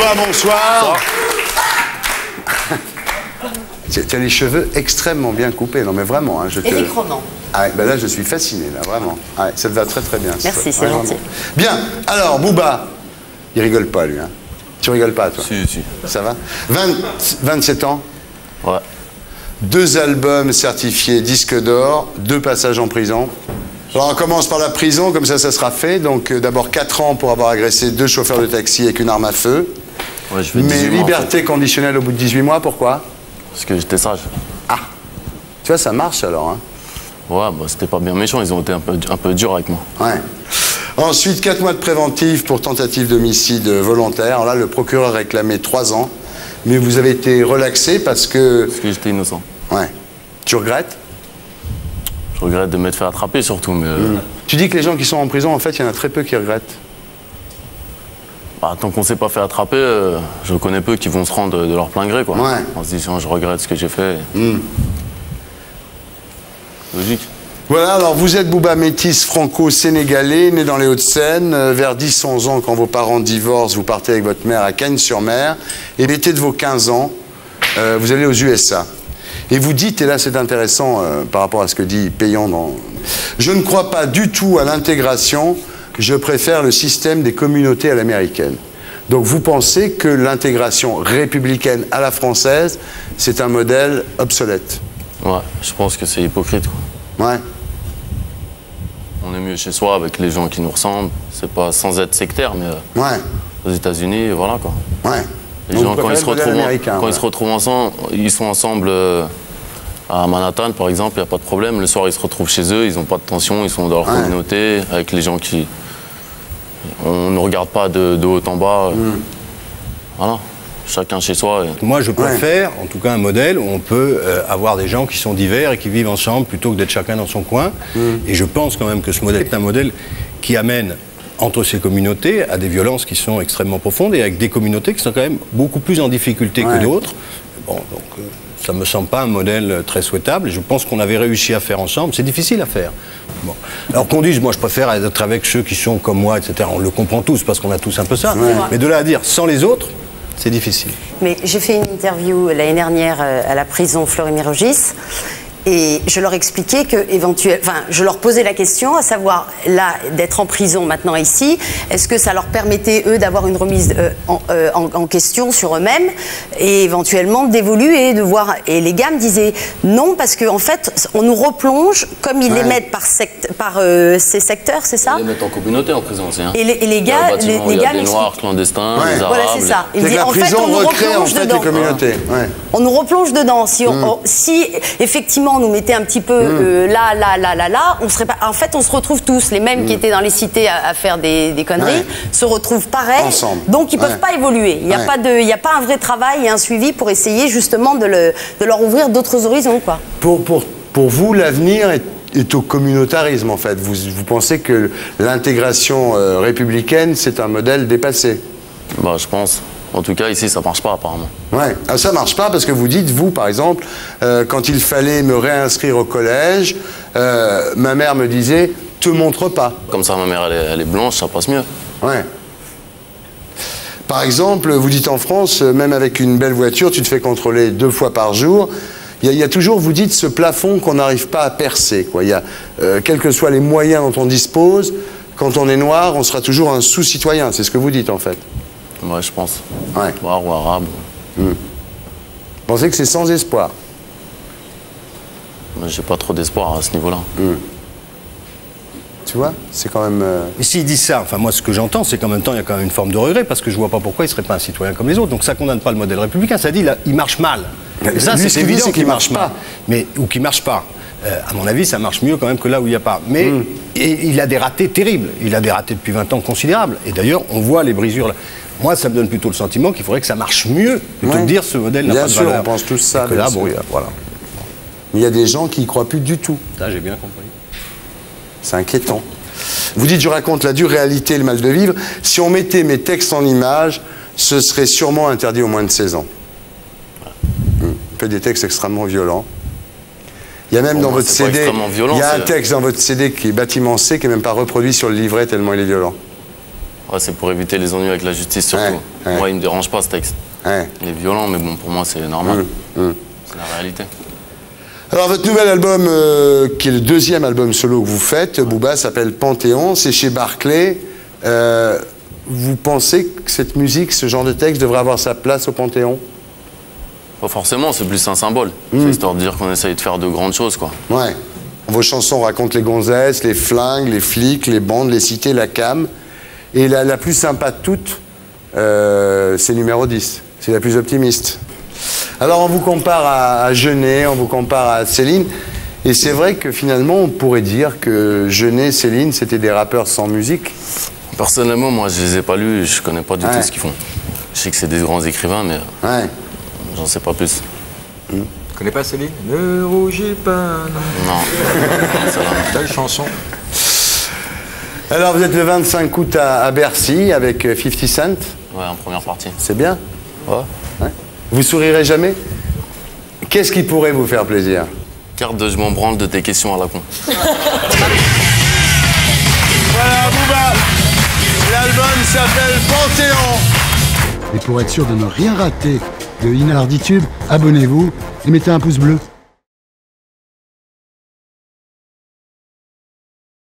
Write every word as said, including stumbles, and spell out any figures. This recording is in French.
Bouba, bonsoir. Tu as les cheveux extrêmement bien coupés, non mais vraiment. Hein, je te... Et les chromants. Ah, ben là, je suis fasciné, là, vraiment. Ah, ça te va très très bien. Merci, c'est gentil. Bien, alors, Bouba, il rigole pas, lui. Hein. Tu rigoles pas, toi? Si, si. Ça va? vingt, vingt-sept ans? Ouais. Deux albums certifiés disque d'or, deux passages en prison. Alors, on commence par la prison, comme ça, ça sera fait. Donc, euh, d'abord quatre ans pour avoir agressé deux chauffeurs de taxi avec une arme à feu. Ouais, je fais Mais mois, liberté en fait. conditionnelle au bout de dix-huit mois, pourquoi? Parce que j'étais sage. Ah, tu vois, ça marche alors, hein. Ouais, bah, c'était pas bien méchant, ils ont été un peu, un peu durs avec moi. Ouais. Ensuite, quatre mois de préventif pour tentative d'homicide volontaire. Alors là, le procureur réclamait trois ans. Mais vous avez été relaxé parce que... Parce que j'étais innocent. Ouais. Tu regrettes? Je regrette de m'être fait attraper surtout, mais... Euh... Mmh. Tu dis que les gens qui sont en prison, en fait, il y en a très peu qui regrettent. Bah, tant qu'on ne s'est pas fait attraper, euh, je connais peu qui vont se rendre de, de leur plein gré, quoi. Ouais. En se disant, je regrette ce que j'ai fait. Mmh. Logique. Voilà, alors vous êtes Bouba métis franco-sénégalais, né dans les Hauts-de-Seine, euh, vers dix à onze ans, quand vos parents divorcent, vous partez avec votre mère à Cagnes-sur-Mer, et l'été de vos quinze ans, euh, vous allez aux U S A. Et vous dites, et là c'est intéressant euh, par rapport à ce que dit Payan dans... Je ne crois pas du tout à l'intégration, je préfère le système des communautés à l'américaine. Donc vous pensez que l'intégration républicaine à la française, c'est un modèle obsolète? Ouais, je pense que c'est hypocrite, quoi. Ouais. On est mieux chez soi avec les gens qui nous ressemblent. C'est pas sans être sectaire, mais euh, Ouais. aux États-Unis, voilà, quoi. Ouais. Les Donc gens, vous quand ils se préférez le modèle retrouvent, américain, quand ouais. ils se retrouvent ensemble, ils sont ensemble euh, à Manhattan, par exemple, il n'y a pas de problème. Le soir, ils se retrouvent chez eux, ils n'ont pas de tension, ils sont dans leur Ouais. communauté, avec les gens qui... On ne regarde pas de, de haut en bas. Mm. Voilà, chacun chez soi. Et... Moi, je préfère, en tout cas, un modèle où on peut euh, avoir des gens qui sont divers et qui vivent ensemble plutôt que d'être chacun dans son coin. Mm. Et je pense quand même que ce modèle est un modèle qui amène entre ces communautés à des violences qui sont extrêmement profondes et avec des communautés qui sont quand même beaucoup plus en difficulté ouais. que d'autres. Bon, donc euh, ça me semble pas un modèle très souhaitable et je pense qu'on avait réussi à faire ensemble. C'est difficile à faire. Bon. Alors qu'on dise, moi je préfère être avec ceux qui sont comme moi, et cetera. On le comprend tous parce qu'on a tous un peu ça. Ouais. Mais de là à dire sans les autres, c'est difficile. Mais j'ai fait une interview l'année dernière à la prison Fleury-Mérogis. Et je leur expliquais que, éventuellement, enfin, je leur posais la question, à savoir, là, d'être en prison maintenant ici, est-ce que ça leur permettait, eux, d'avoir une remise euh, en, euh, en, en question sur eux-mêmes et éventuellement d'évoluer, de voir. Et les gars me disaient non, parce qu'en en fait, on nous replonge, comme ils ouais. les mettent par, sect par euh, ces secteurs, c'est ça? Ils les mettent en communauté en prison aussi. Hein. Et, les, et les gars, les, les il y gars a des noirs clandestins, ouais. des arabes. Voilà, c'est ça. Il dit, la en prison fait, on nous recrée en fait dedans. les communautés. Ouais. On nous replonge dedans. Si, on, mm. on, si effectivement, on nous mettait un petit peu mmh. euh, là, là, là, là, là, on serait pas... En fait, on se retrouve tous, les mêmes mmh. qui étaient dans les cités à, à faire des, des conneries, ouais. se retrouvent pareil. Ensemble. Donc, ils ne ouais. peuvent pas évoluer. Il n'y a, ouais. a pas un vrai travail et un suivi pour essayer justement de, le, de leur ouvrir d'autres horizons, quoi. Pour, pour, pour vous, l'avenir est, est au communautarisme, en fait. Vous, vous pensez que l'intégration euh, républicaine, c'est un modèle dépassé? Bah, je pense. En tout cas, ici, ça marche pas, apparemment. Ouais, ah, ça marche pas parce que vous dites, vous, par exemple, euh, quand il fallait me réinscrire au collège, euh, ma mère me disait, te montre pas. Comme ça, ma mère, elle est, elle est blanche, ça passe mieux. Ouais. Par exemple, vous dites en France, même avec une belle voiture, tu te fais contrôler deux fois par jour. Il y, y a toujours, vous dites, ce plafond qu'on n'arrive pas à percer, quoi. Il y a, euh, quels que soient les moyens dont on dispose, quand on est noir, on sera toujours un sous-citoyen. C'est ce que vous dites, en fait. Ouais, je pense. Ouais. Noir ou arabe. Mmh. Vous pensez que c'est sans espoir? J'ai pas trop d'espoir à ce niveau-là. Mmh. Tu vois, c'est quand même... Euh... Et s'ils disent ça, enfin moi ce que j'entends, c'est qu'en même temps il y a quand même une forme de regret, parce que je vois pas pourquoi il serait pas un citoyen comme les autres. Donc ça condamne pas le modèle républicain, ça dit là, il marche mal. Et ça c'est évident qu'il marche mal. Mais, ou qu'il marche pas. Euh, à mon avis, ça marche mieux quand même que là où il n'y a pas. Mais mmh. et, il a des ratés terribles. Il a des ratés depuis vingt ans considérables. Et d'ailleurs, on voit les brisures là. Moi, ça me donne plutôt le sentiment qu'il faudrait que ça marche mieux, plutôt ouais. que de dire ce modèle n'a pas de valeur. Bien sûr, on pense tous ça. Et que là, bon, voilà. Mais il y a des gens qui n'y croient plus du tout. Ça, j'ai bien compris. C'est inquiétant. Vous dites, je raconte la dure réalité et le mal de vivre. Si on mettait mes textes en images, ce serait sûrement interdit aux moins de seize ans. Ouais. Hum. Fait des textes extrêmement violents. Il y a même bon, dans votre C D, violent, il y a un texte dans votre C D qui est Bâtiment C, qui n'est même pas reproduit sur le livret tellement il est violent. Ouais, c'est pour éviter les ennuis avec la justice surtout. Ouais. ouais. Moi, il me dérange pas ce texte. Ouais. Il est violent, mais bon, pour moi, c'est normal. Mmh, mmh. C'est la réalité. Alors, votre nouvel album, euh, qui est le deuxième album solo que vous faites, ouais. Booba, s'appelle Panthéon, c'est chez Barclay. Euh, vous pensez que cette musique, ce genre de texte, devrait avoir sa place au Panthéon? Pas forcément, c'est plus un symbole. Mmh. C'est histoire de dire qu'on essaye de faire de grandes choses, quoi. Ouais. Vos chansons racontent les gonzesses, les flingues, les flics, les bandes, les cités, la cam. Et la, la plus sympa de toutes, euh, c'est numéro dix. C'est la plus optimiste. Alors, on vous compare à, à Jeunet, on vous compare à Céline. Et c'est vrai que finalement, on pourrait dire que Jeunet, Céline, c'était des rappeurs sans musique. Personnellement, moi, je les ai pas lus, je connais pas du ouais. tout ce qu'ils font. Je sais que c'est des grands écrivains, mais ouais. j'en sais pas plus. Mmh. Tu connais pas Céline? Ne rougis pas, non. Non. Belle chanson. Alors, vous êtes le vingt-cinq août à, à Bercy avec cinquante Cent. Ouais, en première partie. C'est bien? Ouais. ouais. Vous sourirez jamais? Qu'est-ce qui pourrait vous faire plaisir? Carte de je m'en branle de tes questions à la con. Voilà, Booba. L'album s'appelle Panthéon. Et pour être sûr de ne rien rater de Inarditube, abonnez-vous et mettez un pouce bleu.